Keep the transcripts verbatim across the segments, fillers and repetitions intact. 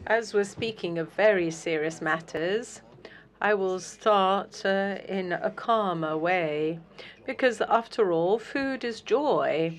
As we're speaking of very serious matters, I will start uh, in a calmer way, because after all, food is joy.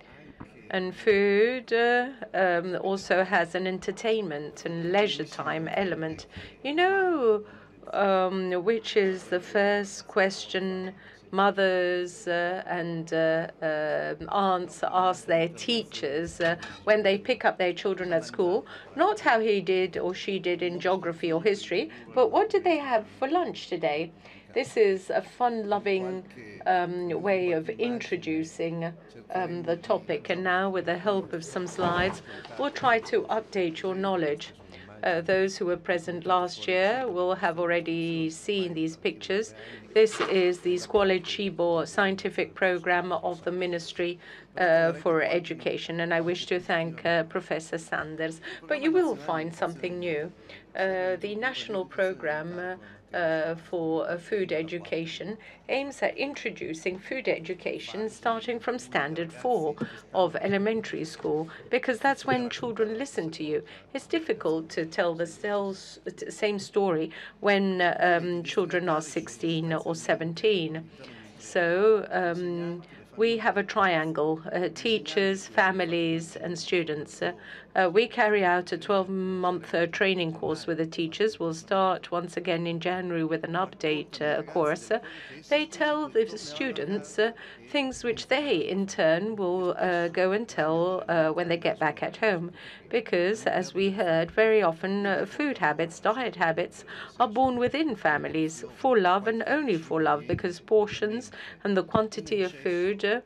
And food uh, um, also has an entertainment and leisure time element. You know, um, which is the first question mothers uh, and uh, uh, aunts ask their teachers uh, when they pick up their children at school? Not how he did or she did in geography or history, but what did they have for lunch today? This is a fun-loving um, way of introducing um, the topic. And now, with the help of some slides, we'll try to update your knowledge. Uh, those who were present last year will have already seen these pictures. This is the Scuole Cibo scientific program of the Ministry uh, for Education, and I wish to thank uh, Professor Sanders. But you will find something new. Uh, the national program uh, Uh, for uh, food education aims at introducing food education starting from standard four of elementary school, because that's when children listen to you. It's difficult to tell the same story when uh, um, children are sixteen or seventeen. So um, we have a triangle, uh, teachers, families, and students. Uh, uh, we carry out a twelve-month uh, training course with the teachers. We'll start once again in January with an update uh, course. Uh, they tell the students uh, things which they, in turn, will uh, go and tell uh, when they get back at home. Because, as we heard, very often uh, food habits, diet habits, are born within families for love and only for love, because portions and the quantity of food uh,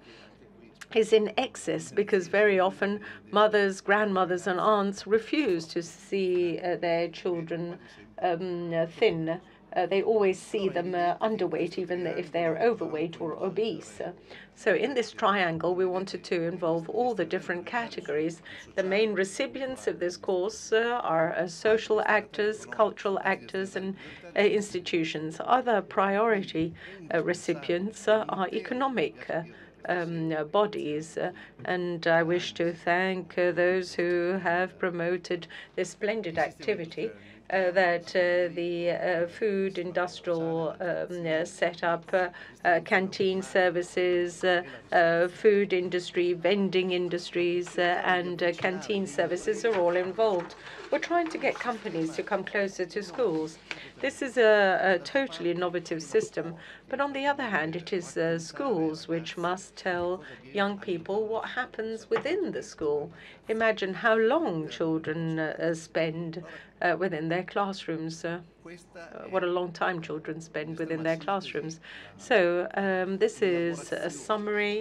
is in excess, because very often mothers, grandmothers, and aunts refuse to see uh, their children um, uh, thin. Uh, they always see them uh, underweight, even if they're overweight or obese. Uh, so in this triangle, we wanted to involve all the different categories. The main recipients of this course uh, are uh, social actors, cultural actors, and uh, institutions. Other priority uh, recipients uh, are economic uh, Um, uh, bodies, uh, and I wish to thank uh, those who have promoted this splendid activity. Uh, that uh, the uh, food industrial um, uh, setup, uh, uh, canteen services, uh, uh, food industry, vending industries, uh, and uh, canteen services are all involved. We're trying to get companies to come closer to schools. This is a, a totally innovative system, but on the other hand, it is uh, schools which must tell young people what happens within the school. Imagine how long children uh, spend uh, within their classrooms. Uh, uh, what a long time children spend within their classrooms. So um, this is a summary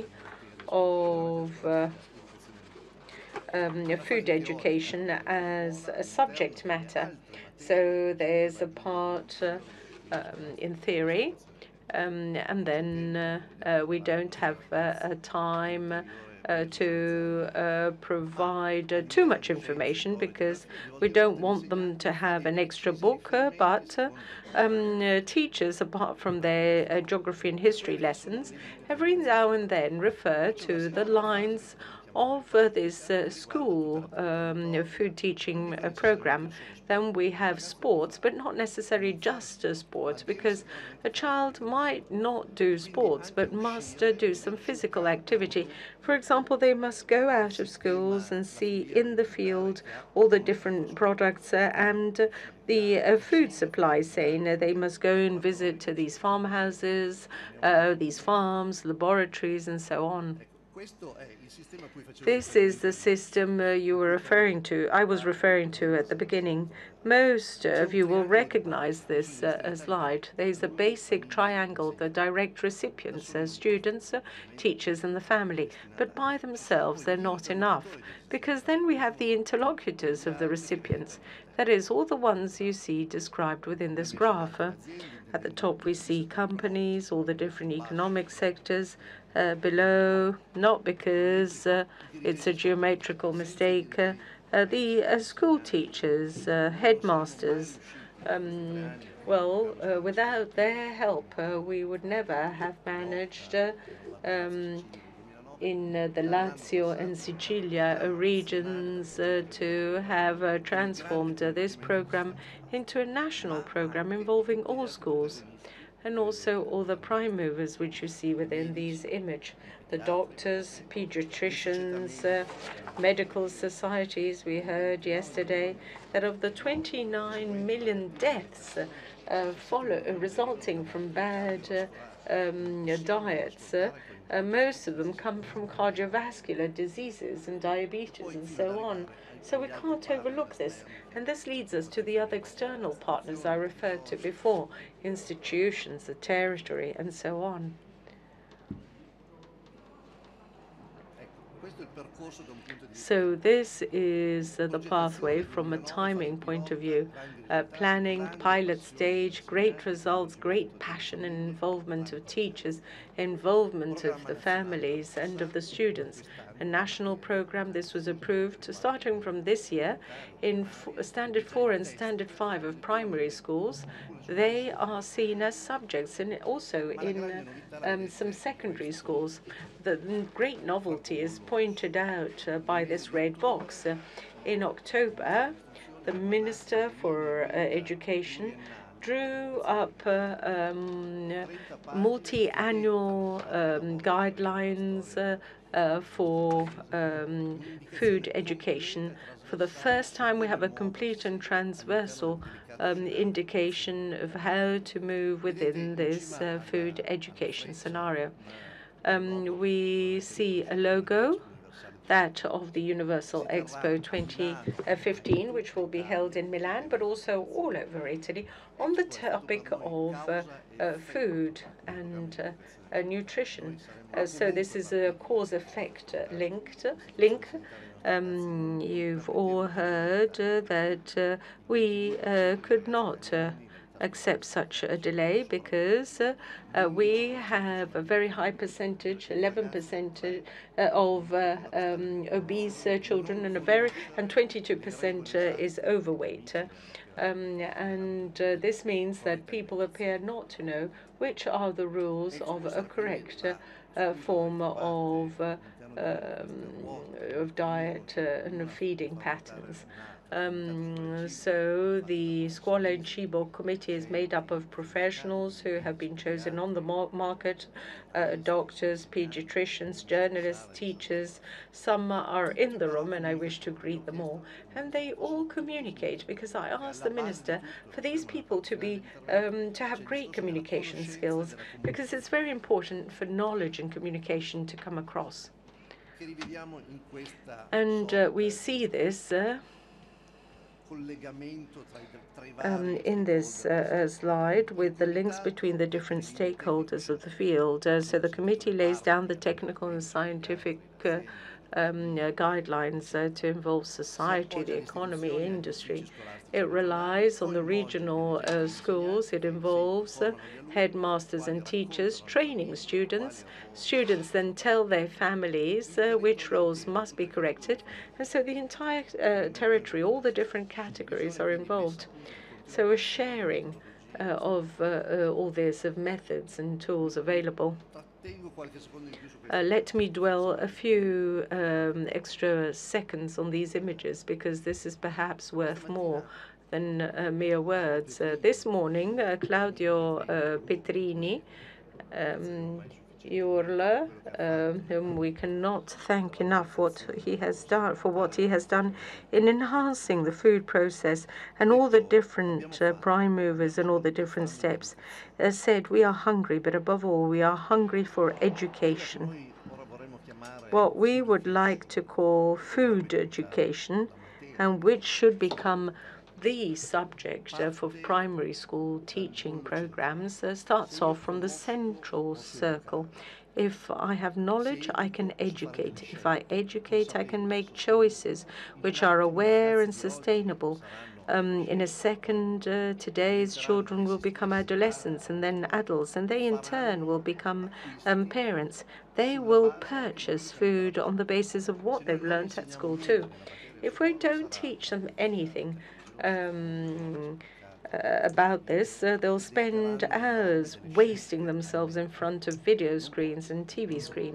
of uh, um, food education as a subject matter. So there's a part uh, um, in theory, um, and then uh, uh, we don't have uh, a time Uh, to uh, provide uh, too much information, because we don't want them to have an extra book, uh, but uh, um, uh, teachers, apart from their uh, geography and history lessons, every now and then refer to the lines of uh, this uh, school um, food teaching uh, program. Then we have sports, but not necessarily just uh, sports, because a child might not do sports, but must uh, do some physical activity. For example, they must go out of schools and see in the field all the different products uh, and uh, the uh, food supply chain. Uh, they must go and visit uh, these farmhouses, uh, these farms, laboratories, and so on. This is the system uh, you were referring to, I was referring to at the beginning. Most of you will recognize this uh, slide. There's a basic triangle, the direct recipients, uh, students, uh, teachers, and the family. But by themselves, they're not enough, because then we have the interlocutors of the recipients. That is, all the ones you see described within this graph. Uh, At the top, we see companies, all the different economic sectors. Uh, below, not because uh, it's a geometrical mistake, uh, uh, the uh, school teachers, uh, headmasters. Um, well, uh, without their help, uh, we would never have managed uh, um, in uh, the Lazio and Sicilia uh, regions uh, to have uh, transformed uh, this program into a national program involving all schools, and also all the prime movers which you see within these image, the doctors, pediatricians, uh, medical societies. We heard yesterday that of the twenty-nine million deaths uh, follow, uh, resulting from bad uh, um, diets, uh, uh, most of them come from cardiovascular diseases and diabetes and so on. So we can't overlook this. And this leads us to the other external partners I referred to before, institutions, the territory, and so on. So this is uh, the pathway from a timing point of view. Uh, planning, pilot stage, great results, great passion and involvement of teachers, involvement of the families and of the students. A national program, this was approved starting from this year in Standard four and Standard five of primary schools. They are seen as subjects, and also in uh, um, some secondary schools. The great novelty is pointed out uh, by this red box. Uh, in October, the Minister for uh, Education drew up uh, um, multi-annual um, guidelines uh, uh, for um, food education. For the first time, we have a complete and transversal um, indication of how to move within this uh, food education scenario. Um, we see a logo, that of the Universal Expo twenty fifteen, which will be held in Milan, but also all over Italy, on the topic of uh, uh, food and uh, uh, nutrition. Uh, so this is a cause-effect linked link. Um, you've all heard uh, that uh, we uh, could not uh, accept such a delay because uh, uh, we have a very high percentage, eleven percent uh, of uh, um, obese uh, children, and a very and twenty-two percent uh, is overweight. Uh, um, and uh, this means that people appear not to know which are the rules of a correct uh, uh, form of uh, um, of diet uh, and of feeding patterns. Um, so the Scuola and Cibo committee is made up of professionals who have been chosen on the market, uh, doctors, pediatricians, journalists, teachers. Some are in the room, and I wish to greet them all. And they all communicate, because I asked the minister for these people to be um, to have great communication skills, because it's very important for knowledge and communication to come across. And uh, we see this uh, Um, in this uh, slide with the links between the different stakeholders of the field. Uh, so the committee lays down the technical and scientific uh, um, uh, guidelines uh, to involve society, the economy, industry. It relies on the regional uh, schools. It involves uh, headmasters and teachers training students. Students then tell their families uh, which roles must be corrected. And so the entire uh, territory, all the different categories are involved. So a sharing uh, of uh, uh, all this, of methods and tools available. Uh, let me dwell a few um, extra seconds on these images, because this is perhaps worth more than uh, mere words. Uh, this morning, uh, Claudio uh, Petrini, um, Urla, uh, whom we cannot thank enough what he has done for what he has done in enhancing the food process and all the different uh, prime movers and all the different steps, uh, said we are hungry, but above all, we are hungry for education. What we would like to call food education, and which should become the subject uh, for primary school teaching programs, uh, starts off from the central circle. If I have knowledge, I can educate. If I educate, I can make choices which are aware and sustainable. Um, in a second, uh, today's children will become adolescents and then adults, and they in turn will become um, parents. They will purchase food on the basis of what they've learned at school too. If we don't teach them anything um, uh, about this, uh, they'll spend hours wasting themselves in front of video screens and T V screens.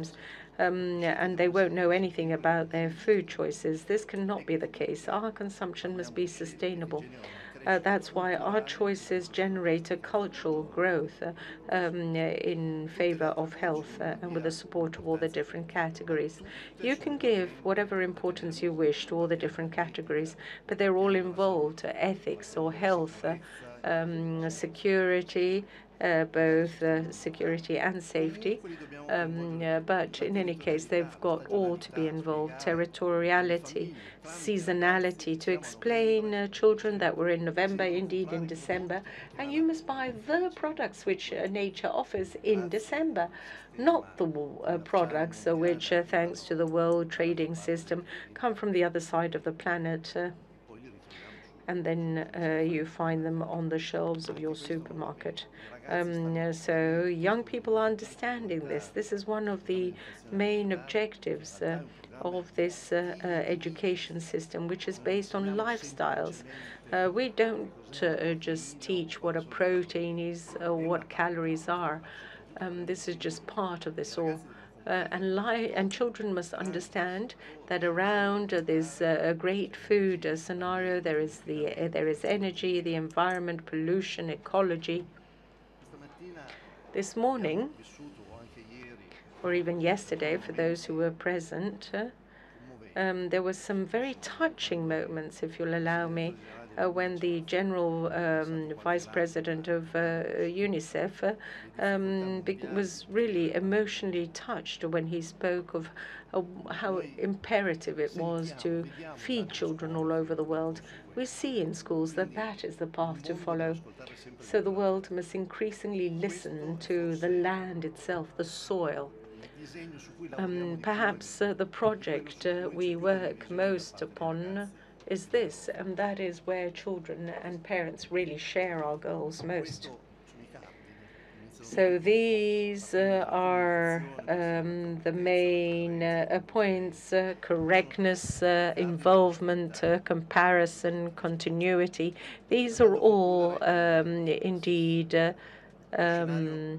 um, and they won't know anything about their food choices. This cannot be the case. Our consumption must be sustainable. Uh, that's why our choices generate a cultural growth uh, um, in favor of health uh, and with the support of all the different categories. You can give whatever importance you wish to all the different categories, but they're all involved: uh, ethics or health, uh, um, security, uh, both uh, security and safety. Um, uh, but in any case, they've got all to be involved: territoriality, seasonality, to explain uh, children that we're in November, indeed in December, and you must buy the products which uh, nature offers in December, not the uh, products uh, which, uh, thanks to the world trading system, come from the other side of the planet. Uh, and then uh, you find them on the shelves of your supermarket. Um, so young people are understanding this. This is one of the main objectives uh, of this uh, uh, education system, which is based on lifestyles. Uh, we don't uh, just teach what a protein is or what calories are. Um, this is just part of this all. Uh, and, li- and children must understand that around uh, this uh, great food uh, scenario, there is the uh, there is energy, the environment, pollution, ecology. This morning, or even yesterday, for those who were present, uh, um, there were some very touching moments, if you'll allow me, uh, when the General um, Vice President of uh, UNICEF uh, um, was really emotionally touched when he spoke of uh, how imperative it was to feed children all over the world. We see in schools that that is the path to follow. So the world must increasingly listen to the land itself, the soil. Um, perhaps uh, the project uh, we work most upon is this, and that is where children and parents really share our goals most. So these uh, are um, the main uh, points: uh, correctness, uh, involvement, uh, comparison, continuity. These are all um, indeed uh, um,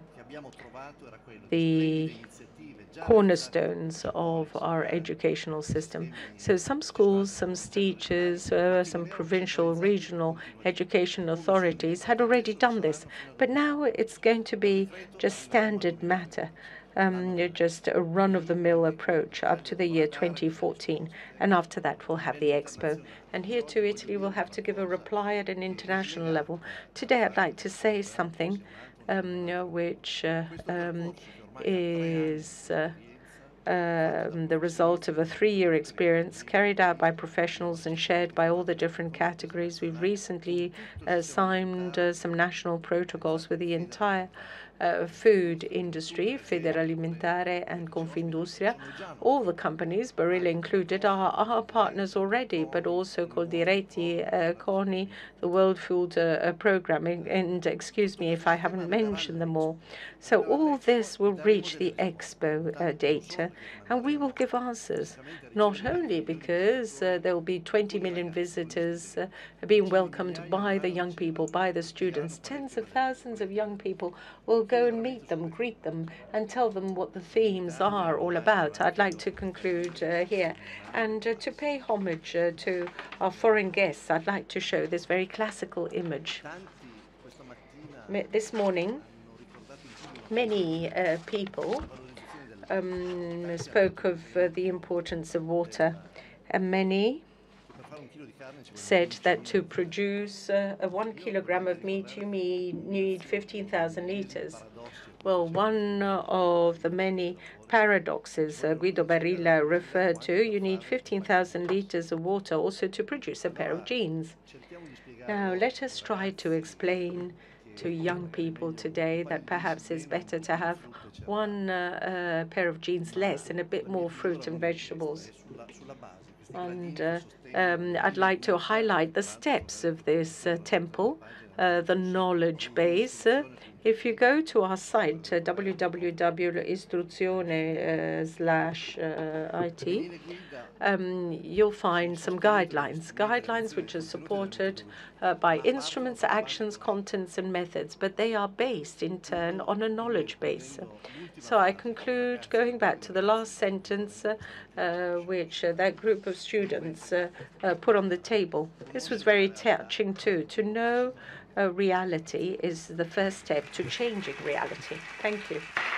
the cornerstones of our educational system. So some schools, some teachers, uh, some provincial, regional education authorities had already done this, but now it's going to be just standard matter. Um, just a run-of-the-mill approach up to the year twenty fourteen. And after that, we'll have the Expo. And here too, Italy will have to give a reply at an international level. Today, I'd like to say something um, which uh, um, is uh, um, the result of a three-year experience carried out by professionals and shared by all the different categories. We've recently uh, signed uh, some national protocols with the entire uh, food industry, Federalimentare and Confindustria. All the companies, Barilla included, are our partners already, but also Coldiretti, uh, Coni, the World Food uh, Programme, and excuse me if I haven't mentioned them all. So all this will reach the Expo uh, data, and we will give answers, not only because uh, there will be twenty million visitors uh, being welcomed by the young people, by the students. Tens of thousands of young people will go and meet them, greet them, and tell them what the themes are all about. I'd like to conclude uh, here. And uh, to pay homage uh, to our foreign guests, I'd like to show this very classical image. This morning, many uh, people um, spoke of uh, the importance of water, and many said that to produce uh, a one kilogram of meat, you need fifteen thousand liters. Well, one of the many paradoxes uh, Guido Barilla referred to, you need fifteen thousand liters of water also to produce a pair of jeans. Now, let us try to explain to young people today that perhaps it's better to have one uh, uh, pair of jeans less and a bit more fruit and vegetables. And uh, um, I'd like to highlight the steps of this uh, temple, uh, the knowledge base. Uh, If you go to our site, uh, w w w dot istruzione slash I T, um, you'll find some guidelines, guidelines which are supported uh, by instruments, actions, contents, and methods, but they are based in turn on a knowledge base. So I conclude going back to the last sentence, uh, uh, which uh, that group of students uh, uh, put on the table. This was very touching too. To know uh, reality is the first step to changing reality. Thank you.